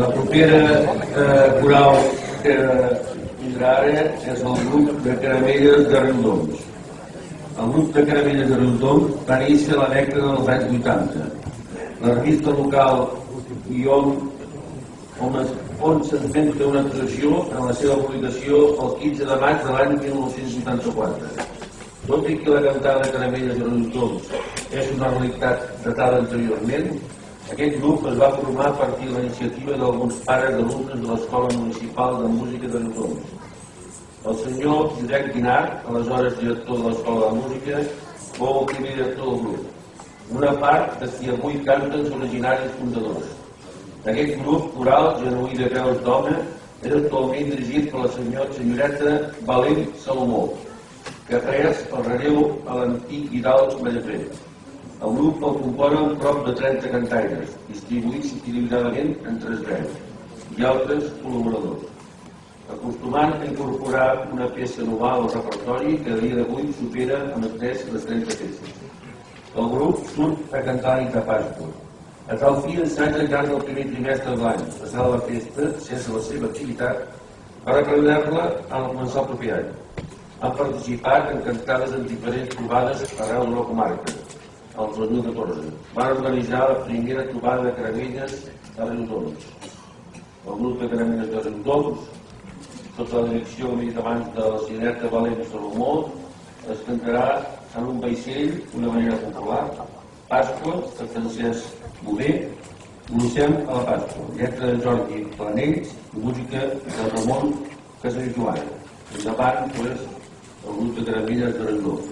La propera coral que vindrà ara és el grup de Caramelles de Riudoms. El grup de Caramelles de Riudoms va néixer a la dècada dels anys 80. La revista local on s'esmenta una actuació en la seva publicació el 15 de maig de l'any 1984. Tot i que la cantada de Caramelles de Riudoms és una realitat datada anteriorment, aquest grup es va formar a partir de la iniciativa d'alguns pares d'alumnes de l'Escola Municipal de Música de Riudoms. El senyor Josep Guinart, aleshores director de l'Escola de Música, fou el primer director del grup. Una part de qui avui canten els originaris fundadors. Aquest grup coral genuí de veus d'home és actualment dirigit per la senyoreta Valent Salomó, que ha pres el relleu a l'antic Hidalg Mallafer. El grup el componen prop de 30 cantaires, distribuïts equilibradament en 3 veus, i altres col·laboradors, acostumant a incorporar una peça anual al repertori que a dia d'avui supera amb les 30 peces. El grup surt a cantar la nit de Pasqua. A tal fi ensaja al llarg del primer trimestre de l'any, passada la festa, sense la seva activitat, per reprendre-la al començar el proper any. Han participat en cantades en diferents trobades arreu de la comarca, el 2014. Van organitzar la primera trobada de Caramelles a Riudoms. El grup de Caramelles de Riudoms, sota la direcció, com he dit abans, de la senyoreta Valent Salomó, es cantarà en un vaixell d'una manera popular. Pasqua, de Francesc Bové, Coneixem a la Pasqua, lletra de Jordi Planells i música de Ramon Casajoana. Endavant, pues, el grup de Caramelles de Riudoms.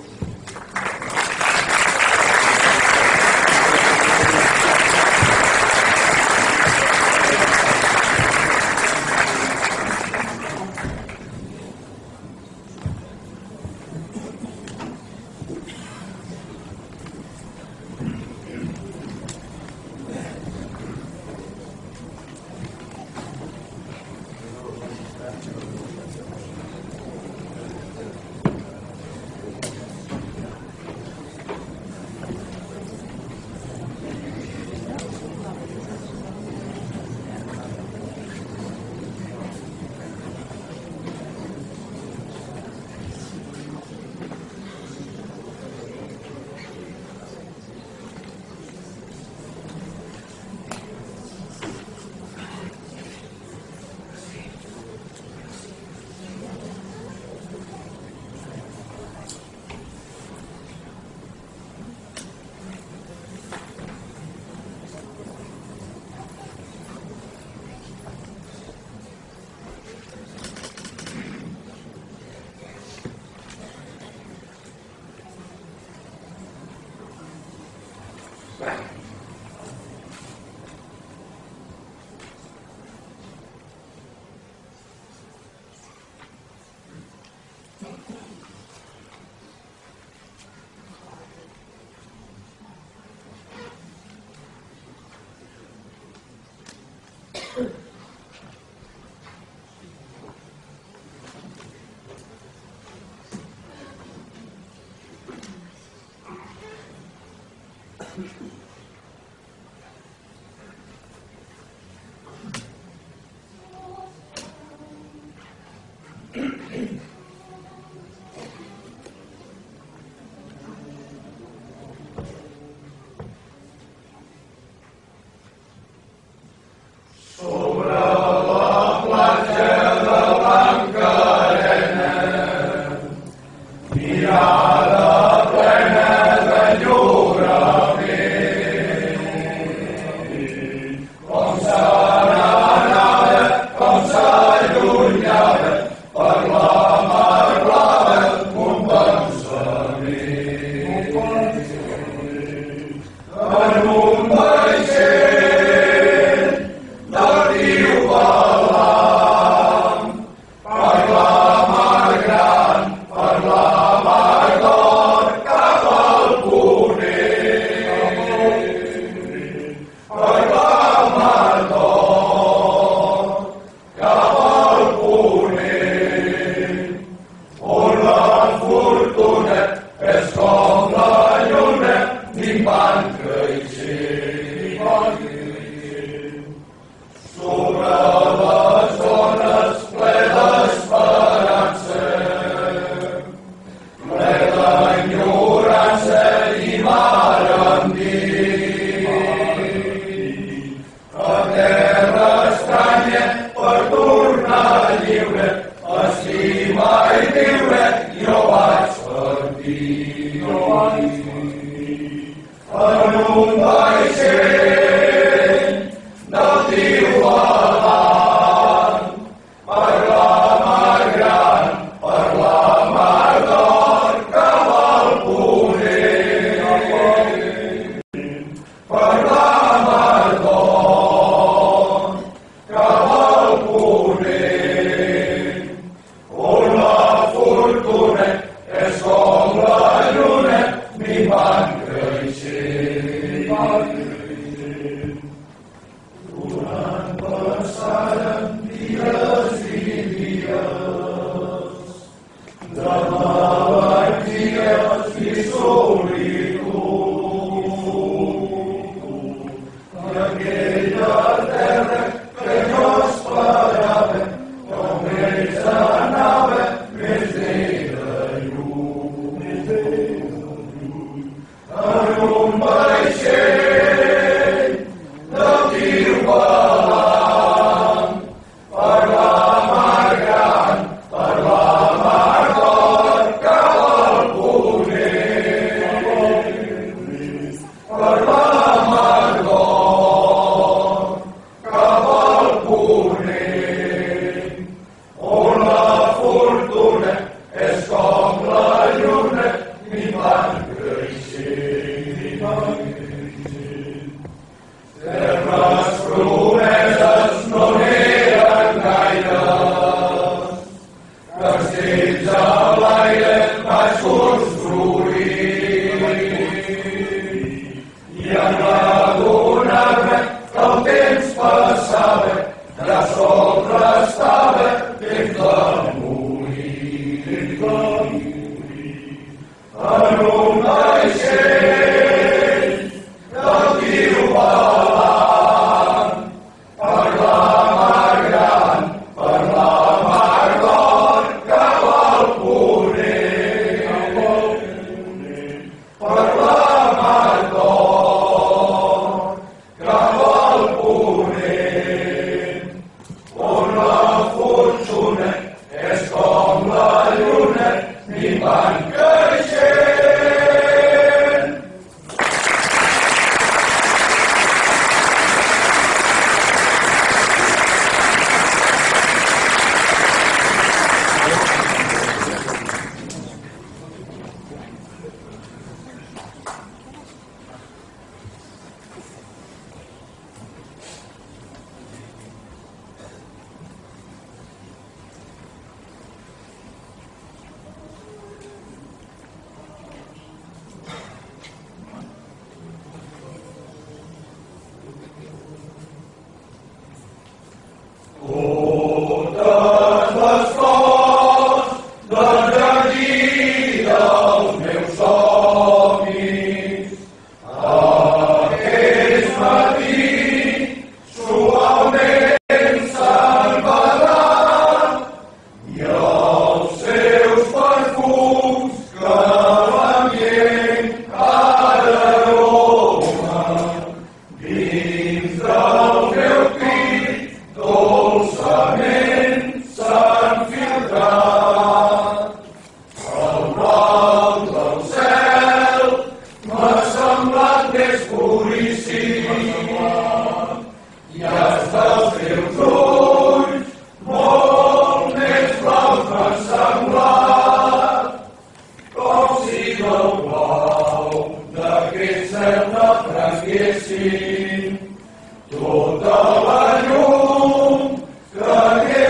Tota la llum que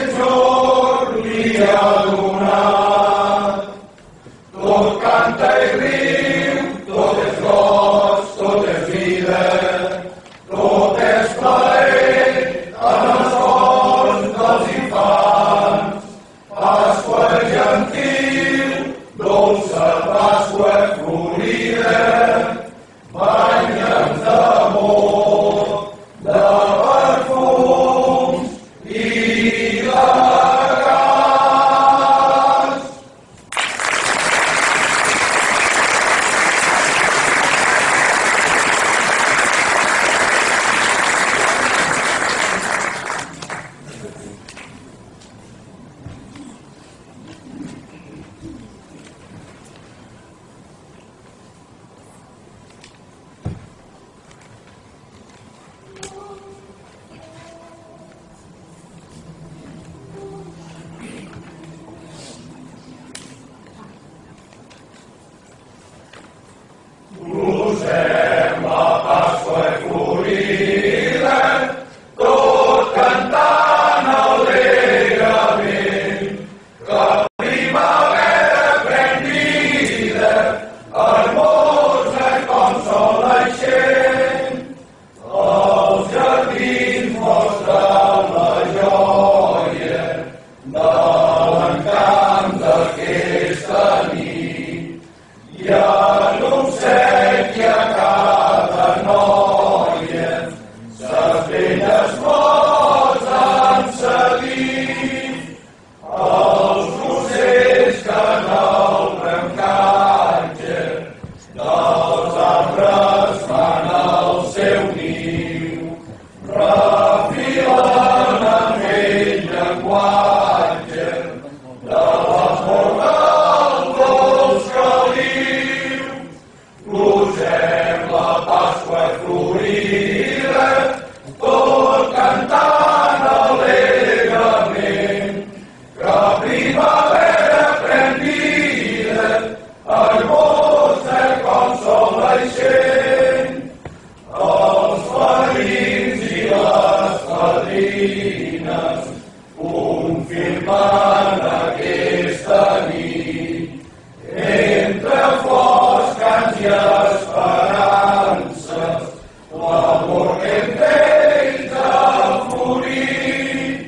confirmant aquesta nit entre fosques i esperances l'amor que entre ells ha florit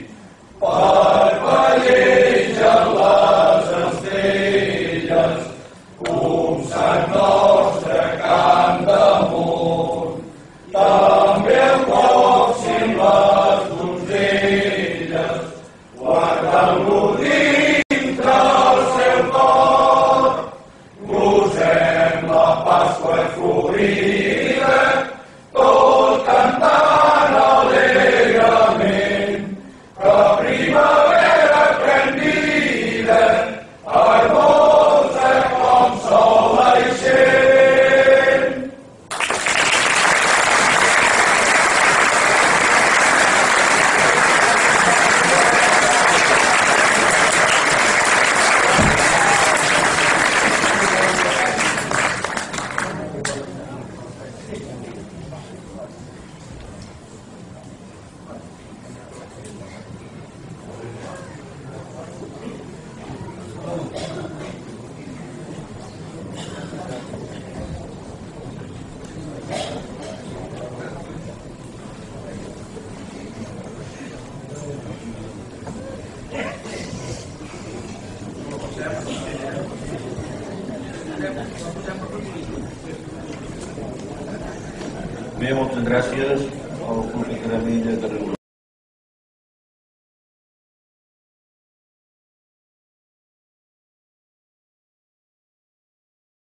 parpellegen les estrelles un sant nostre cant d'amor també el foc i les donzelles guardant-lo dintre el seu cor. Gosem la Pasqua florida, tot cantant alegrement, que primavera pren vida, hermosa com sol eixent. Bé, moltes gràcies al Club Acadèmia de Riu.